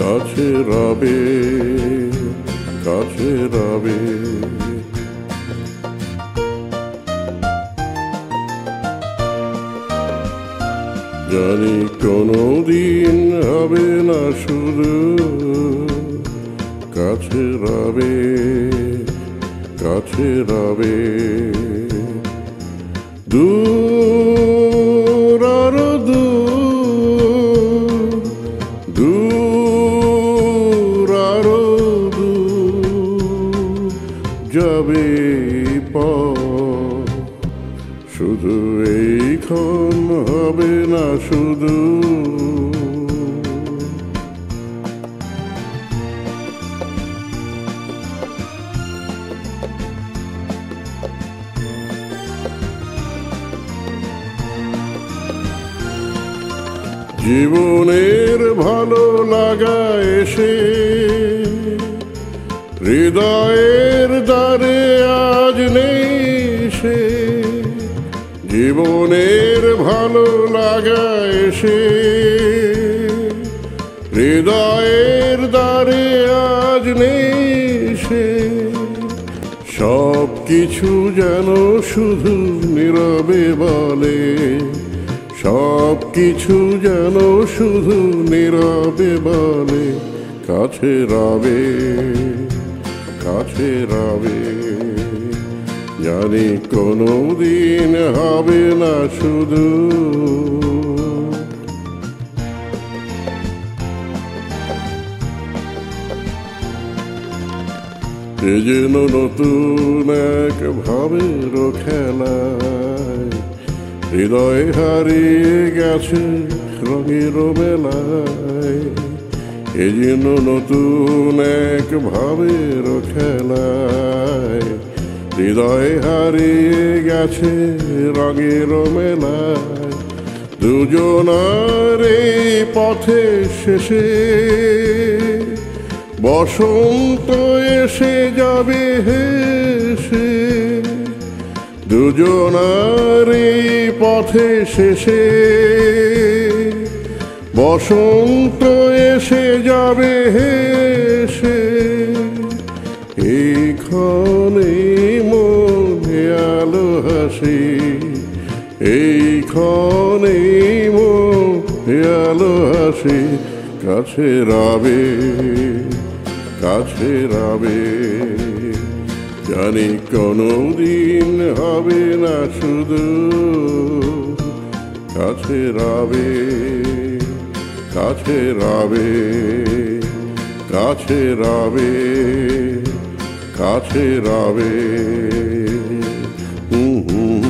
কাছে রবে, কাছে রবে। জানি কোনদিন হবে না শুধু, কাছে রবে, কাছে রবে। দূর আরো দূর, দূর আরো দূর যাবে পথ, শুধু এইক্ষণ হবে না শুধু। জীবনের ভালো লাগা এসে হৃদয়ের দ্বারে আজ নেই সে, জীবনের ভালো লাগা এসে হৃদয়ের দ্বারে আজ নেই সে। সব কিছু যেন শুধু নীরবে বলে, সব কিছু যেন শুধু নীরবে বলে, কাছে রবে, কাছে রবে। জানি কোনদিন হবে না শুধু। এ যেন নতুন এক ভাবের খেলায়, হৃদয় হারিয়ে গেছে রঙের মেলায়। এ যেন নতুন এক ভাবের খেলায়, হৃদয় হারিয়ে গেছে রঙের মেলায়। দুজনার এই পথে শেষে বসন্ত এসে যাবে হেসে, দুজনার এই পথে শেষে বসন্ত এসে যাবে হেসে। এইক্ষণে মনে আলো হাসি, এইক্ষণে মনে আলো হাসি, কাছে রবে, কাছে রবে। জানি কোনদিন হবে না শুধু, কাছে রবে, কাছে রবে, কাছে রবে, কাছে রবে।